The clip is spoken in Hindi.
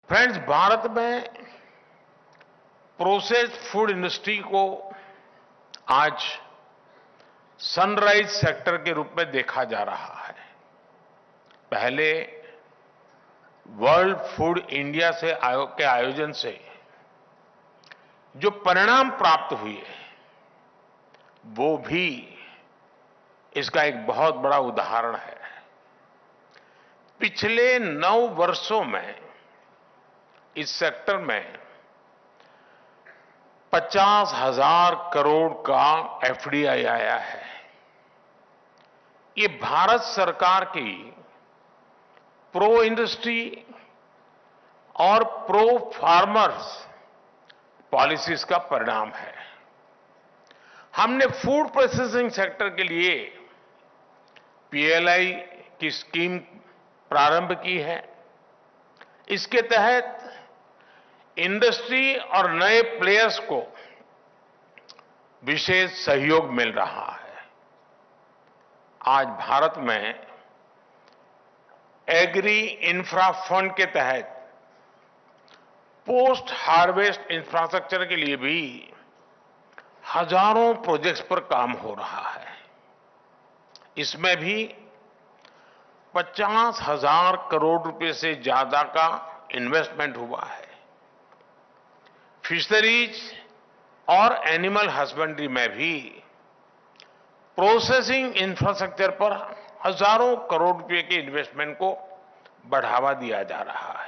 फ्रेंड्स, भारत में प्रोसेस्ड फूड इंडस्ट्री को आज सनराइज सेक्टर के रूप में देखा जा रहा है। पहले वर्ल्ड फूड इंडिया से के आयोजन से जो परिणाम प्राप्त हुए वो भी इसका एक बहुत बड़ा उदाहरण है। पिछले 9 वर्षों में इस सेक्टर में 50,000 करोड़ का एफडीआई आया है। ये भारत सरकार की प्रो इंडस्ट्री और प्रो फार्मर्स पॉलिसीज का परिणाम है। हमने फूड प्रोसेसिंग सेक्टर के लिए पीएलआई की स्कीम प्रारंभ की है। इसके तहत इंडस्ट्री और नए प्लेयर्स को विशेष सहयोग मिल रहा है। आज भारत में एग्री इंफ्रा फंड के तहत पोस्ट हार्वेस्ट इंफ्रास्ट्रक्चर के लिए भी हजारों प्रोजेक्ट्स पर काम हो रहा है। इसमें भी 50,000 करोड़ रुपए से ज्यादा का इन्वेस्टमेंट हुआ है। फिशरीज और एनिमल हस्बेंड्री में भी प्रोसेसिंग इंफ्रास्ट्रक्चर पर हजारों करोड़ रुपए के इन्वेस्टमेंट को बढ़ावा दिया जा रहा है।